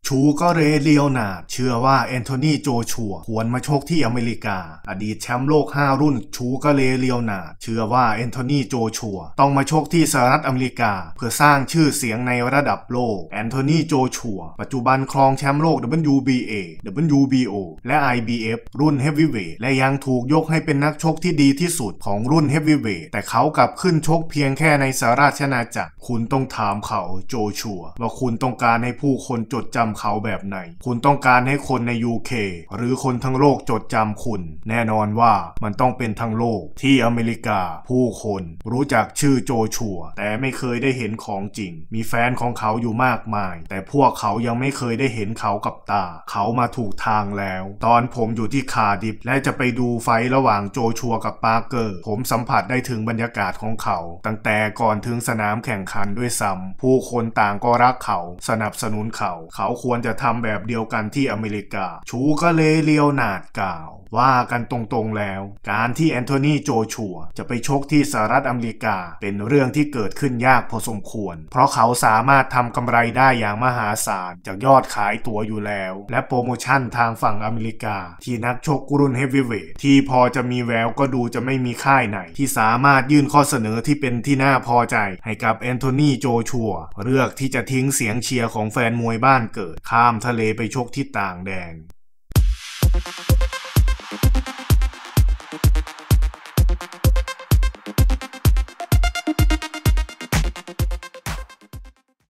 ชูก็เรเลียวนาร์ดเชื่อว่าแอนโทนีโจชัวควรมาชกที่อเมริกาอดีตแชมป์โลก5รุ่นชูก็เรเลียวนาร์ดเชื่อว่าแอนโทนีโจชัวต้องมาชกที่สหรัฐอเมริกาเพื่อสร้างชื่อเสียงในระดับโลกแอนโทนีโจชัวปัจจุบันครองแชมป์โลก WBA WBO และ IBF รุ่นเฮฟวีเวทและยังถูกยกให้เป็นนักชกที่ดีที่สุดของรุ่นเฮฟวีเวทแต่เขากลับขึ้นชกเพียงแค่ในสหราชอาณาจักรคุณต้องถามเขาโจชัวว่าคุณต้องการให้ผู้คนจดจำเขาแบบไหนคุณต้องการให้คนใน UK หรือคนทั้งโลกจดจำคุณแน่นอนว่ามันต้องเป็นทั้งโลกที่อเมริกาผู้คนรู้จักชื่อโจชัวแต่ไม่เคยได้เห็นของจริงมีแฟนของเขาอยู่มากมายแต่พวกเขายังไม่เคยได้เห็นเขากับตาเขามาถูกทางแล้วตอนผมอยู่ที่คาร์ดิฟและจะไปดูไฟท์ระหว่างโจชัวกับปาร์เกอร์ผมสัมผัสได้ถึงบรรยากาศของเขาตั้งแต่ก่อนถึงสนามแข่งขันด้วยซ้ำผู้คนต่างก็รักเขาสนับสนุนเขาควรจะทำแบบเดียวกันที่อเมริกาชูก็เลยเลียวนาร์ดกล่าวว่ากันตรงๆแล้วการที่แอนโทนีโจชัวจะไปชกที่สหรัฐอเมริกาเป็นเรื่องที่เกิดขึ้นยากพอสมควรเพราะเขาสามารถทำกำไรได้อย่างมหาศาลจากยอดขายตั๋วอยู่แล้วและโปรโมชั่นทางฝั่งอเมริกาที่นักชกรุ่นเฮฟวีเวทที่พอจะมีแววก็ดูจะไม่มีค่ายไหนที่สามารถยื่นข้อเสนอที่เป็นที่น่าพอใจให้กับแอนโทนีโจชัวเลือกที่จะทิ้งเสียงเชียร์ของแฟนมวยบ้านเกิดข้ามทะเลไปชกที่ต่างแดน